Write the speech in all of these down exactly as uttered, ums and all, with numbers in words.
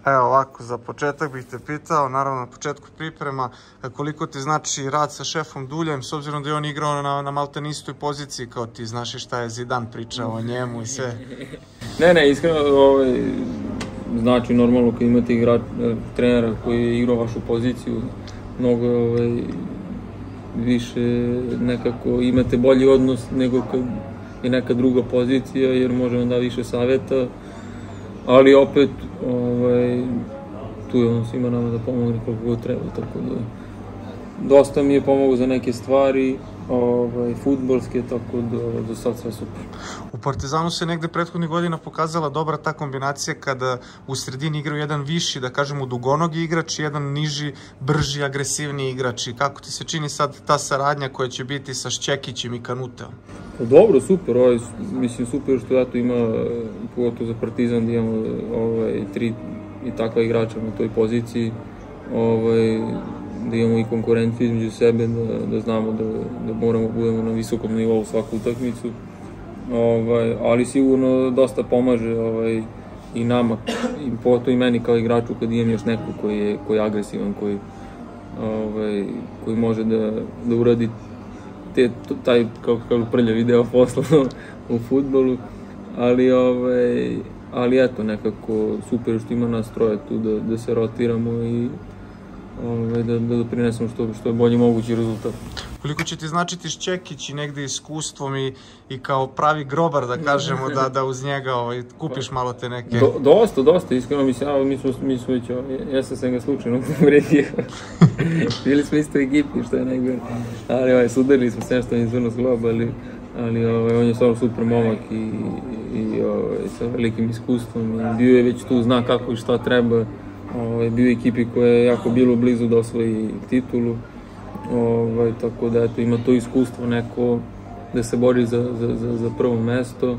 Evo ovako, za početak bih te pitao, naravno na početku priprema, koliko ti znači rad sa šefom Duljem, s obzirom da je on igrao na, na maltene istoj poziciji kao ti, znaš i šta je Zidane pričao o njemu i sve. Ne, ne, iskreno, ovaj, znači normalno kad imate igrač, trenera koji je igrao vašu poziciju, mnogo ovaj, više nekako imate bolji odnos nego kad je neka druga pozicija, jer može vam da više savjeta, ali opet ovaj, tu je on svima nama da pomogne koliko god treba, tako da dosta mi je pomogao za neke stvari, ovaj, fudbalske, tako da do sad sve super. U Partizanu se negde prethodnih godina pokazala dobra ta kombinacija kada u sredini igraju jedan viši, da kažemo dugonogi igrač i jedan niži, brži, agresivni igrač. I kako ti se čini sad ta saradnja koja će biti sa Šćekićem i Kanuteom? Pa dobro, super, ovaj, mislim super što ja tu ima, pogotovo za Partizan, da imamo ovaj, tri i takva igrača na toj poziciji, ovaj, da imamo i konkurenciju između sebe, da, da znamo da, da moramo budemo na visokom nivou svaku utakmicu, ovaj, ali sigurno dosta pomaže ovaj, i nama, i pogotovo i meni kao igraču kad imam još neko koji je, koji je agresivan, koji, ovaj, koji može da, da uradi te, taj, kako kažu, prljavi deo posla u fudbalu, ali, ovaj, ali eto, nekako super što ima nas troje tu da, da se rotiramo i Ove, da, da doprinesemo što, što je bolji mogući rezultat. Koliko će ti značiti Šćekić i negde iskustvom i, i kao pravi grobar, da kažemo, da, da uz njega ovaj, kupiš malo te neke... Do, dosta, dosta, iskreno, mislim, ja, mi smo, mi smo već, ja sam se ga slučajno povredio. Bili smo isto u ekipi, što je najgore. Ali ovaj, sudarili smo sve što je izvrno s globa, ali, ali ovaj, on je stvarno super momak i, i ovaj, sa velikim iskustvom. I bio je već tu, zna kako i šta treba. Ovaj, bio je ekipi koja je jako bilo blizu da osvoji titulu, ovaj, tako da eto, ima to iskustvo neko da se bori za, za, za, za prvo mesto,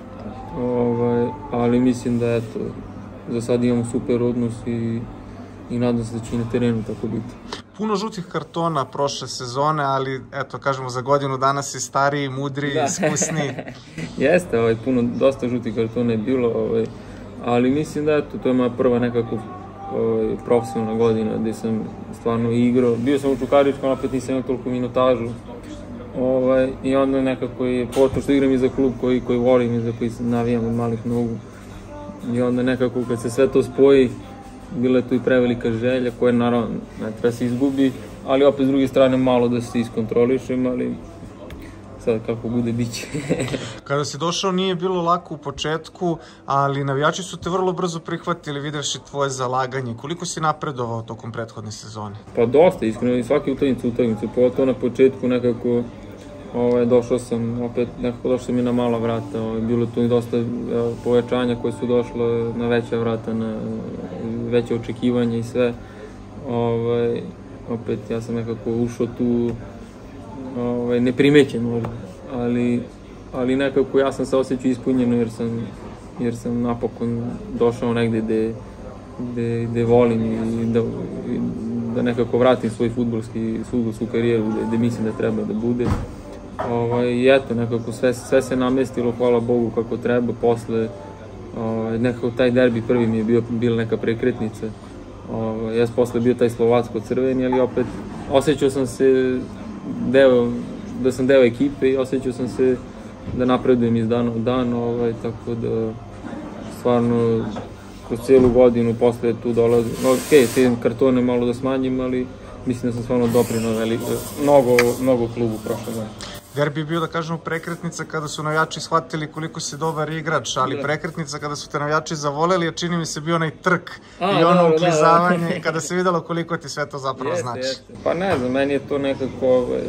ovaj, ali mislim da eto, za sad imamo super odnos i, i nadam se da će i na terenu tako biti. Puno žutih kartona prošle sezone, ali eto, kažemo, za godinu danas si stariji, mudriji, da. Iskusniji. Jeste, ovaj, puno, dosta žutih kartona je bilo, ovaj, ali mislim da eto, to je moja prva nekako Ovaj, profesionalna godina gde sam stvarno igrao. Bio sam u Čukaričkom, opet nisam imao toliko minutažu. Ovaj, I onda nekako je, pošto što igram i za klub koji, koji volim i za koji se navijam od malih nogu. I onda nekako kad se sve to spoji, bila je tu i prevelika želja koja naravno ne treba se izgubi, ali opet s druge strane malo da se iskontrolišem, ali sad kako bude biće. Kada si došao nije bilo lako u početku, ali navijači su te vrlo brzo prihvatili, videvši tvoje zalaganje. Koliko si napredovao tokom prethodne sezone? Pa dosta, iskreno, i svaki utakmicu utakmicu, pogotovo na početku nekako ovaj, došao sam, opet nekako došao sam i na mala vrata, ovaj, bilo tu i dosta evo, povećanja koje su došle na veća vrata, na veće očekivanja i sve. Ovaj, opet ja sam nekako ušao tu Ovaj, neprimećen možda, ali, ali nekako ja sam se osjećao ispunjeno jer sam, jer sam napokon došao negde gde, gde, gde volim i da, i da nekako vratim svoj fudbalski, fudbalsku karijeru gde, gde mislim da treba da bude. Ovaj, I eto, nekako sve, sve se namestilo, hvala Bogu kako treba, posle ovaj, nekako taj derbi prvi mi je bio, bila neka prekretnica. Ovaj, ja sam posle bio taj slovacko-crveni, ali opet osjećao sam se deo, da sam deo ekipe i osjećao sam se da napredujem iz dana u dan, ovaj, tako da stvarno kroz cijelu godinu posle tu dolazim. Ok, te kartone malo da smanjim, ali mislim da sam stvarno doprinao mnogo, mnogo klubu prošle godine. Derbi je bio, da kažemo, prekretnica kada su navijači shvatili koliko si dobar igrač, ali da. Prekretnica kada su te navijači zavoleli, a čini mi se bio onaj trk a, i ono da, uklizavanje, da, da. Kada se videlo koliko ti sve to zapravo jeste, znači. Jeste. Pa ne znam, meni je to nekako ovaj,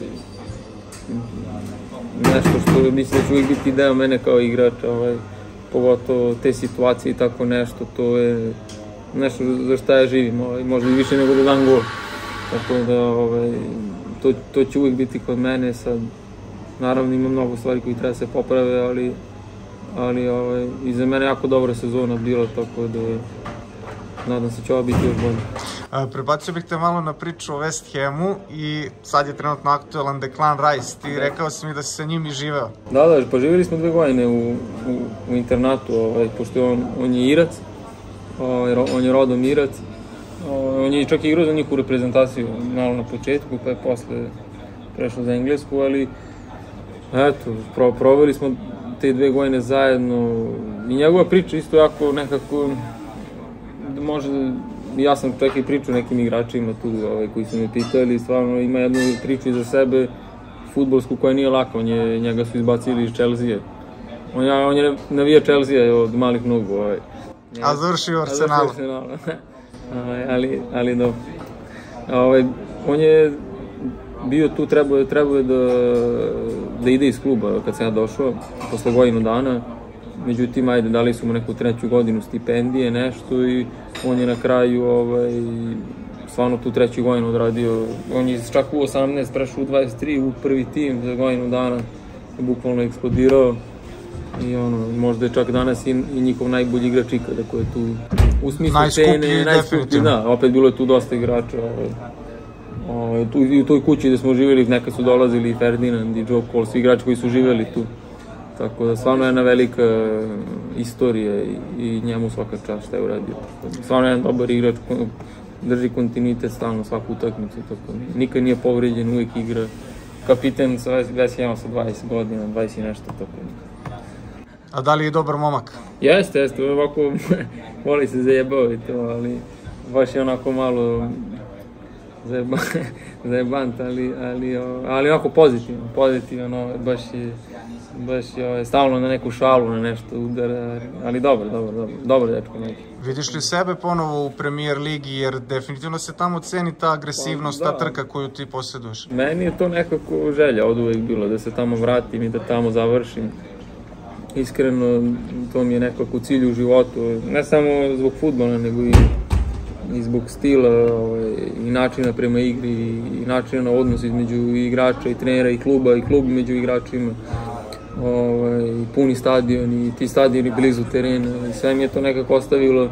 nešto što mislim da će uvijek biti deo mene kao igrača, ovaj, pogotovo te situacije i tako nešto, to je nešto za šta ja živim, ovaj, možda i više nego da dam gol. Tako da ovaj, to, to će uvijek biti kod mene sad. Naravno ima mnogo stvari koji treba se poprave, ali, ali ovaj, i za mene jako dobra sezona bila, tako da nadam se će ova biti još bolje. Prebacio bih te malo na priču o West Hamu i sad je trenutno aktuelan Declan Rice. Ti da. Rekao si mi da si sa njim i živeo. Da, da, pa živjeli smo dve godine u, u, u internatu, ovaj, pošto on, on je Irac, on je rodom Irac. On je čak igrao za njihovu reprezentaciju malo na početku, pa je posle prešao za Englesku, ali eto, pro, proveli smo te dve godine zajedno i njegova priča isto jako nekako, može, ja sam čak i pričao nekim igračima tu ovaj, koji su me pitali, stvarno ima jednu priču iza sebe, fudbalsku koja nije laka, on je, njega su izbacili iz Chelsea. On je, on je navija Chelsea od malih nogu. Ovaj. A završio Arsenal. ali, ali dobro. Ovaj, on je bio tu, trebao je, trebao je da, da ide iz kluba kad sam ja došao, posle godinu dana. Međutim, ajde, dali su mu neku treću godinu stipendije, nešto i on je na kraju ovaj, stvarno tu treću godinu odradio. On je čak u osamnaest prešao u dvadeset tri u prvi tim za godinu dana, je bukvalno eksplodirao. I ono, možda je čak danas i, i njihov najbolji igrač ikada koji je tu u smislu cene, najskuplji, da, opet bilo je tu dosta igrača. Ovaj, ovaj, tu, i u toj kući gde smo živjeli, nekad su dolazili i Ferdinand i Joe Cole, svi igrači koji su živjeli tu. Tako da stvarno je jedna velika istorija i, i njemu svaka čast šta je uradio. Stvarno je jedan dobar igrač, drži kontinuitet stalno svaku utakmicu, tako nikad nije povređen, uvijek igra. Kapiten sa dvadeset jedan sa dvadeset godina, dvadeset i nešto, tako. A da li je dobar momak? Jeste, jeste, ovako voli se zajebao i to, ali baš je onako malo zajebant, ali, ali, ali onako pozitivno, pozitivno, baš je, baš je stalno na neku šalu, na nešto udara, ali dobro, dobro, dobro, dobro dečko neki. Vidiš li sebe ponovo u Premier ligi, jer definitivno se tamo ceni ta agresivnost, ta trka koju ti posjeduješ? Meni je to nekako želja od uvek bilo, da se tamo vratim i da tamo završim. Iskreno, to mi je nekako cilj u životu, ne samo zbog fudbala, nego i, i zbog stila ovaj, i načina prema igri i načina na odnos između igrača i trenera i kluba i klub među igračima. Ovaj, puni stadion i ti stadioni blizu terena i sve mi je to nekako ostavilo,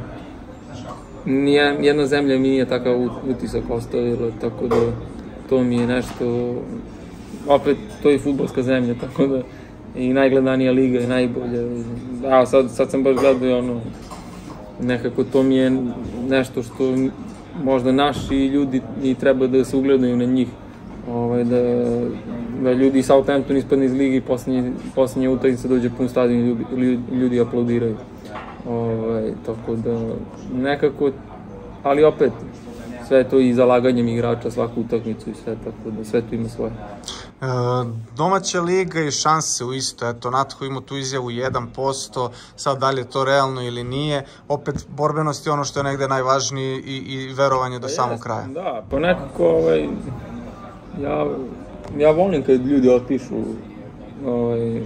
nijedna zemlja mi nije takav utisak ostavila, tako da to mi je nešto, opet to je fudbalska zemlja, tako da i najgledanija liga i najbolja. A sad, sad sam baš gledao ono, nekako to mi je nešto što možda naši ljudi i treba da se ugledaju na njih. Ovaj, da, da ljudi iz Southampton ispadne iz ligi i posljednje, posljednje utakmice dođe pun stadion i ljudi, ljudi aplaudiraju. Ovaj, tako da nekako, ali opet sve to i zalaganjem igrača svaku utakmicu i sve, tako da sve to ima svoje. E, domaća liga i šanse u isto, eto, Natko ima tu izjavu jedan posto, sad da li je to realno ili nije, opet borbenost je ono što je negde najvažnije i, i verovanje do pa samog jest, kraja. Da, pa nekako, ovaj, ja, ja volim kad ljudi otišu ovaj,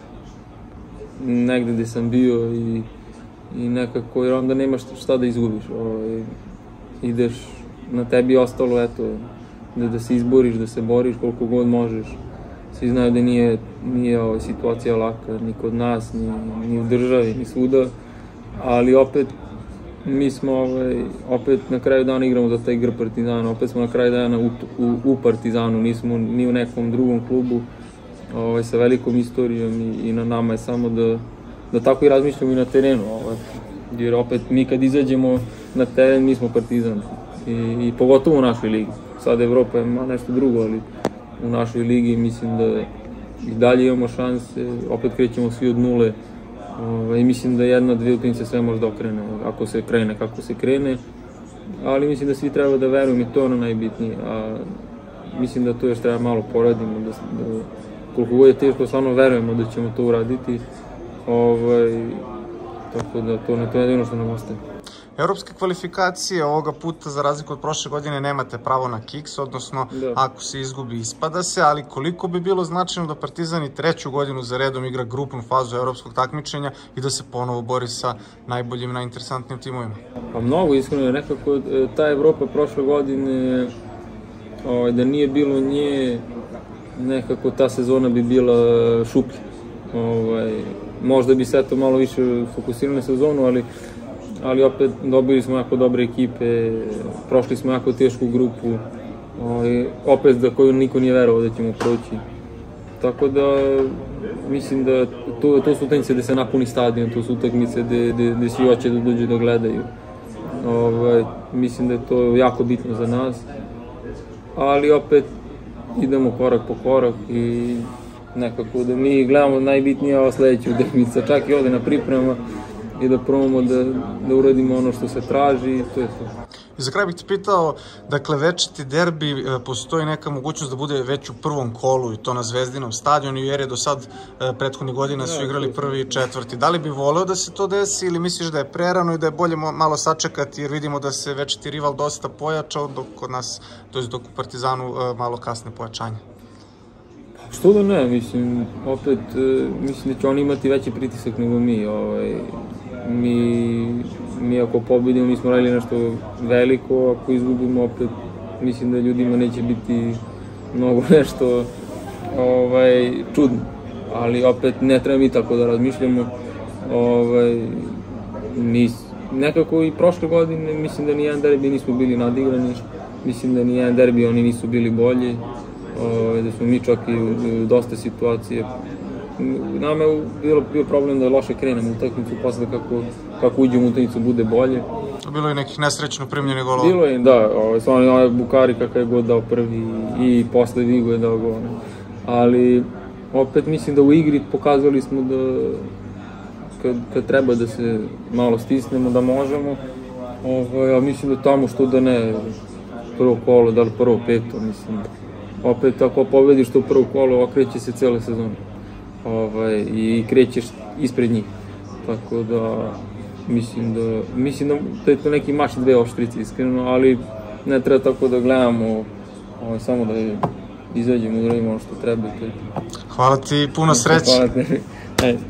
negde gde sam bio i, i nekako, jer onda nemaš šta da izgubiš, ovaj, ideš, na tebi je ostalo, eto, da, da se izboriš, da se boriš koliko god možeš. Svi znaju da nije, nije ovaj, situacija laka, ni kod nas, ni, ni u državi, ni svuda, ali opet mi smo ovaj, opet na kraju dana igramo za taj gr Partizana, opet smo na kraju dana u, u, u Partizanu, nismo ni u nekom drugom klubu ovaj, sa velikom istorijom i, i na nama je samo da, da tako i razmišljamo i na terenu, ovaj, jer opet mi kad izađemo na teren mi smo Partizan i, i pogotovo u našoj ligi. Sad Evropa je nešto drugo, ali u našoj ligi mislim da i dalje imamo šanse, opet krećemo svi od nule i mislim da jedna, dvije utakmice sve može da okrene, ako se krene kako se krene, ali mislim da svi treba da verujem i to je ono najbitnije, a mislim da to još treba malo poradimo, da, da koliko god je teško, stvarno verujemo da ćemo to uraditi, ovaj, tako da to, to je jedino što nam ostaje. Evropske kvalifikacije ovoga puta, za razliku od prošle godine, nemate pravo na kiks, odnosno da. Ako se izgubi, ispada se, ali koliko bi bilo značajno da Partizan i treću godinu za redom igra grupnu fazu evropskog takmičenja i da se ponovo bori sa najboljim, najinteresantnijim timovima? Pa mnogo, iskreno, nekako ta Evropa prošle godine, ovaj, da nije bilo nje, nekako ta sezona bi bila šuplja. Ovaj, možda bi se to malo više fokusirano na sezonu, ali ali opet dobili smo jako dobre ekipe, prošli smo jako tešku grupu, ovaj, opet za koju niko nije verovao da ćemo proći. Tako da mislim da to, to su utakmice gde se napuni stadion, to su utakmice gde, gde, gde svi hoće da dođu da gledaju. ovaj, mislim da je to jako bitno za nas, ali opet idemo korak po korak i nekako da mi gledamo najbitnije ova sledeća utakmica, čak i ovde na pripremama i da probamo da, da uradimo ono što se traži i to je to. I za kraj bih te pitao, dakle, večiti derbi, postoji neka mogućnost da bude već u prvom kolu i to na Zvezdinom stadionu, jer je do sad prethodnih godina su igrali prvi i četvrti. Da li bi voleo da se to desi ili misliš da je prerano i da je bolje malo sačekati jer vidimo da se večiti rival dosta pojačao, dok kod nas, to je dok u Partizanu malo kasne pojačanje? Što da ne, mislim, opet, mislim da će oni imati veći pritisak nego mi, ovaj, mi, mi ako pobedimo nismo radili nešto veliko, ako izgubimo opet, mislim da ljudima neće biti mnogo nešto ovaj, čudno, ali opet ne treba mi tako da razmišljamo, ovaj, nis, nekako i prošle godine mislim da nijedan derbi nismo bili nadigrani, mislim da nijedan derbi oni nisu bili bolji, da smo mi čak i u dosta situacije. Nama je bilo, bio problem da loše krenemo u utakmicu, posle kako, kako uđemo u utakmicu bude bolje. Bilo je nekih nesrećno primljenih golova? Bilo je, da. Stvarno ovaj Bukari kakav je god dao prvi i posle Vigo je dao gol. Ali opet mislim da u igri pokazali smo da kad, kad treba da se malo stisnemo, da možemo. Ovaj, a mislim da tamo što da ne, prvo kolo, da li prvo peto, mislim. Opet ako pobediš to prvo kolo, okreće se cele sezone. Ovaj, i krećeš ispred njih. Tako da mislim da, mislim da je to neki mač dve oštrice iskreno, ali ne treba tako da gledamo, ovaj, samo da izađemo, da radimo ono što treba. Hvala ti, puno sreće. Hvala te.